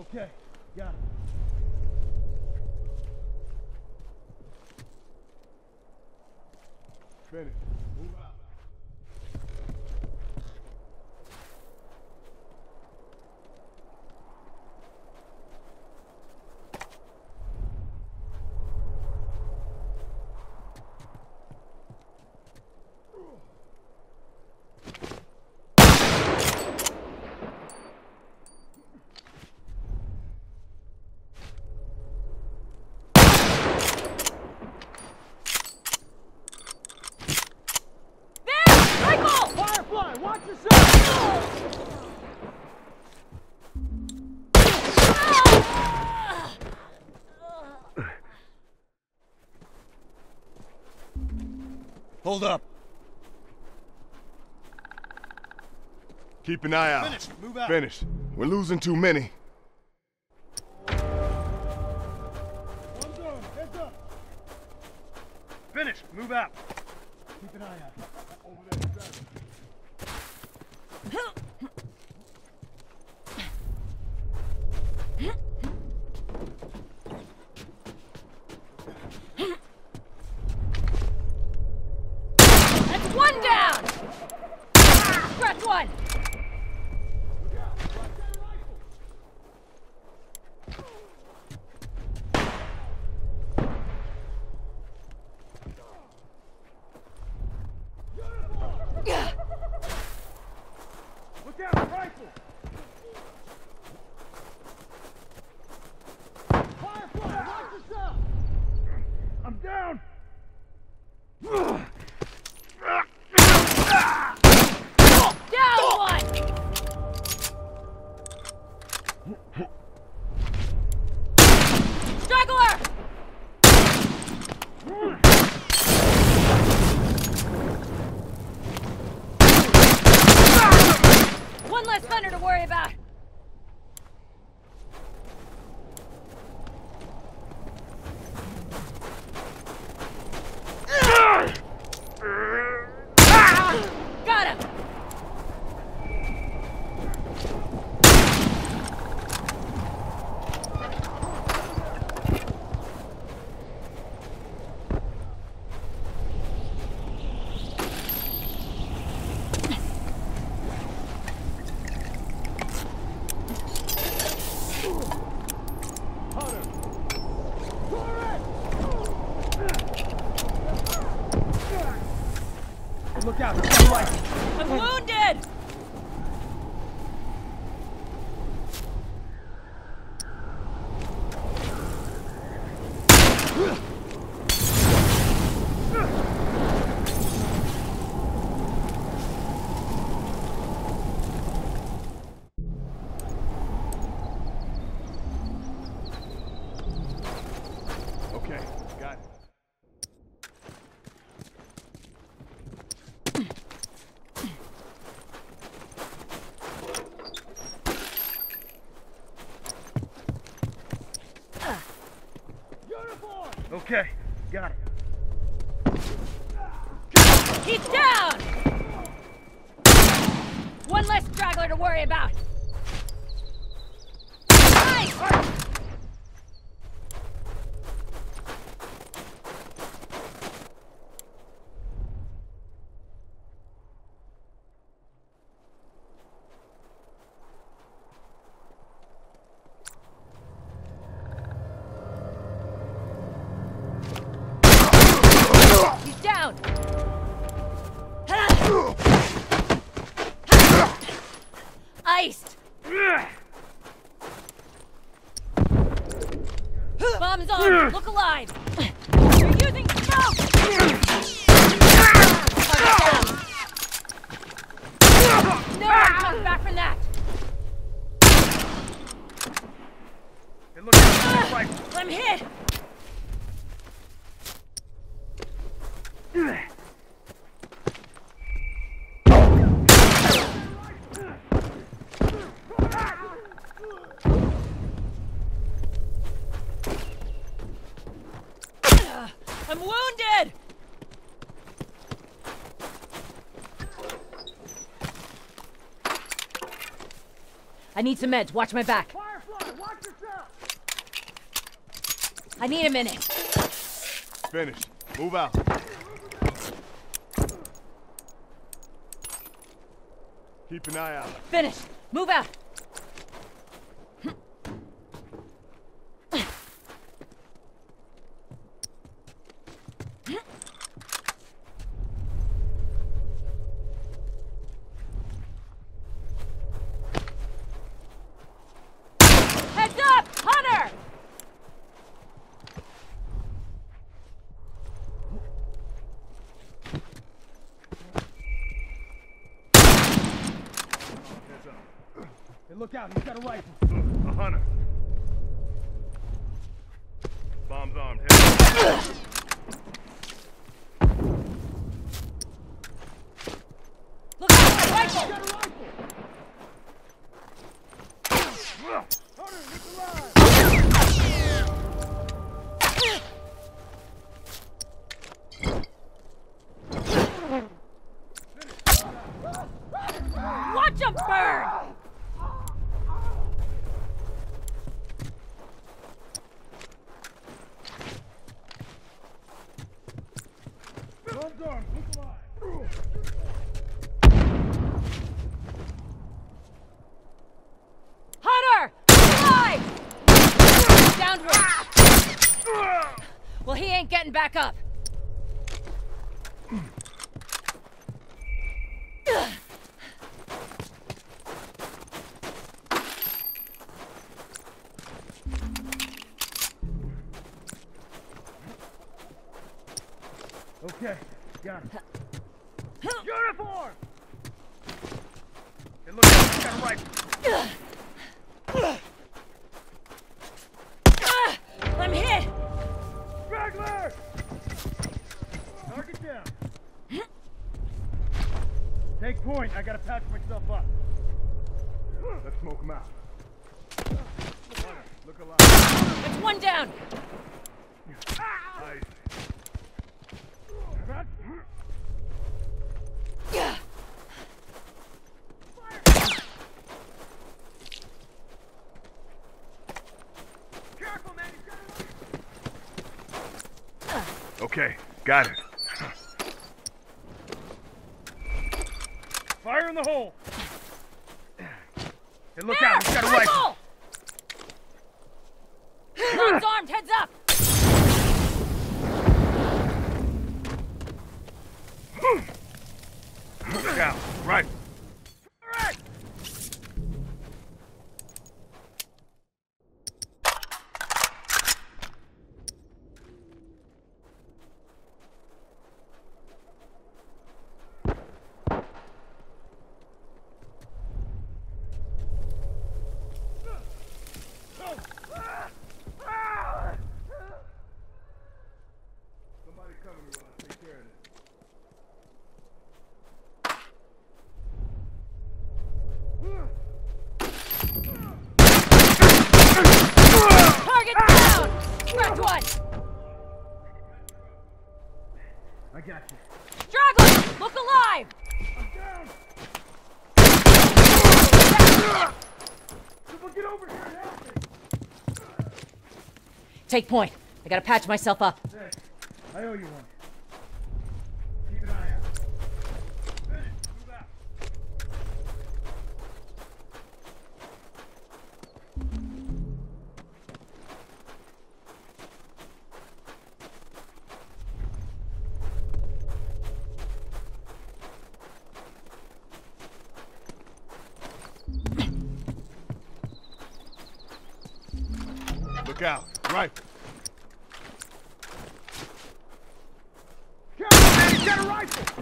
Okay, got it. Finish. Move out. Watch yourself! Hold up. Keep an eye out. Finish. Move out. Finish. We're losing too many. One down. Heads up. Finish. Move out. Keep an eye out. Over there. That's one down! Press one! Look out, rifle! Firefly, watch yourself! I'm down! Down one! Straggler! One less thunder to worry about. Got him! Look out, there's no light. I'm wounded! Okay, got it. Okay, got it. He's down! One less straggler to worry about. Nice! He's down! Iced! Bomb's on! Look alive! You're using smoke! No one comes back from that! Hey, look out, the rifle. I'm hit! I'm wounded! I need some meds. Watch my back. Firefly, watch I need a minute. Finish. Move out. Keep an eye out. Finish. Move out. Heads up! Hunter! Hey, look out, he's got a rifle. A hunter. Bomb's armed. Head. Look out! Rifle! He's got a rifle! Hunter, look alive! Watch him burn! Bomb's armed, look alive! Hunter! Alive! Downward! Well, he ain't getting back up. Okay, got it. Uniform! Hey, look out, he's got a rifle! I'm hit! Straggler! Target down. Take point, I gotta patch myself up. Let's smoke him out. Hunter, look alive. That's one down! Nice. Careful, man, he's got a rifle! Okay, got it. Fire in the hole! Hey, look out, he's got a rifle! Guns armed, heads up! Look out. Right. Alright! Somebody cover me while I take care of this. Target down! Cracked one! I got you. Straggler! Look alive! I'm down! Someone get over here and help me! Take point. I gotta patch myself up. Thanks. I owe you one. Keep an eye out. Finish. Move out. Look out. Right. Careful, man, he's got a rifle!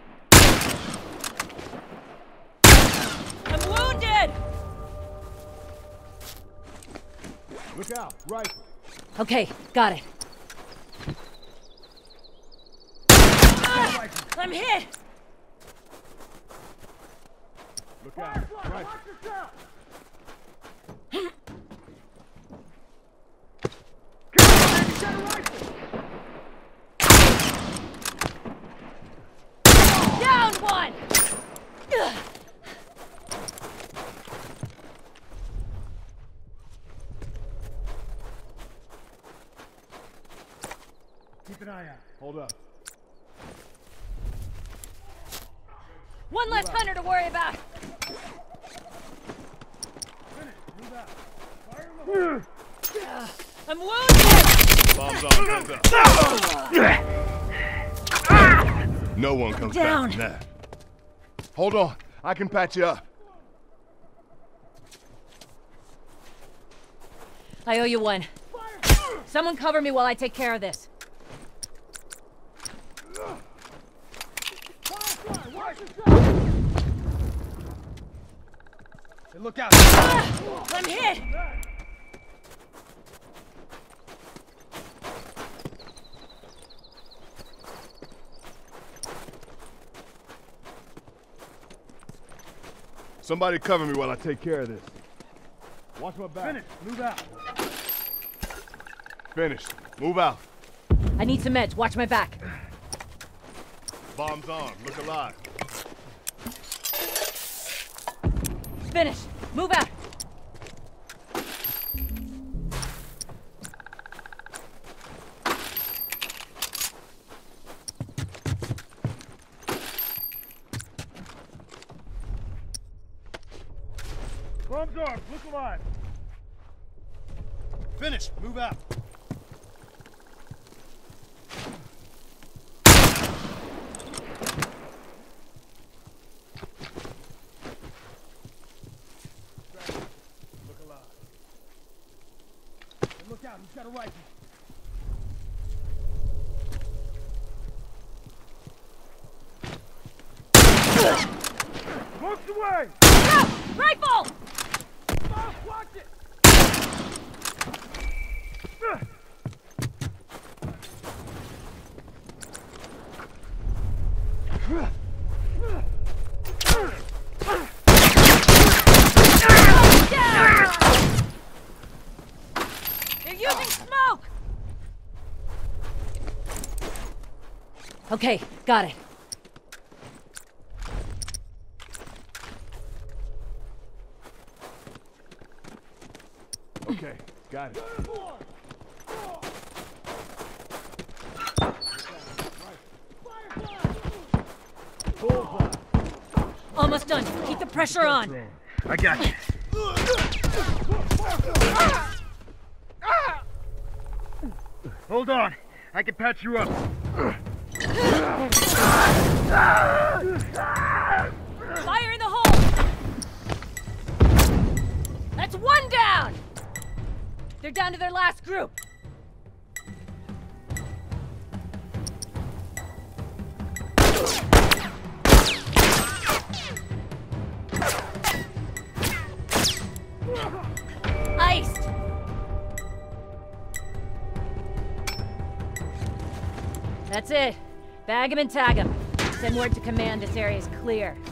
I'm wounded! Look out. Right. Okay, got it. I'm hit! Look out. Firefly, Right. watch yourself! Careful, man, he's got a rifle! Down one! Keep an eye out. Hold up. One less hunter to worry about. Finish. Move out. Fire in the hole. I'm wounded! Bombs on, hands up. No one comes Down. back from that. Hold on. I can patch you up. I owe you one. Someone cover me while I take care of this. Hey, look out. I'm hit! Somebody cover me while I take care of this. Watch my back. Finish. Move out. Finished. Move out. I need some meds. Watch my back. Bombs on. Look alive. Finish. Move out. Bombs armed. Look alive. Finish. Move out. Look alive. Hey, look out. He's got a rifle. Smokes away! No! Rifle! Boss, watch it! They're using smoke! Okay, got it. Okay, got it. Almost done. Keep the pressure on. I got you. Hold on. I can patch you up. Fire in the hole! That's one down! They're down to their last group. Iced! That's it. Bag him and tag him. Send word to command this area is clear.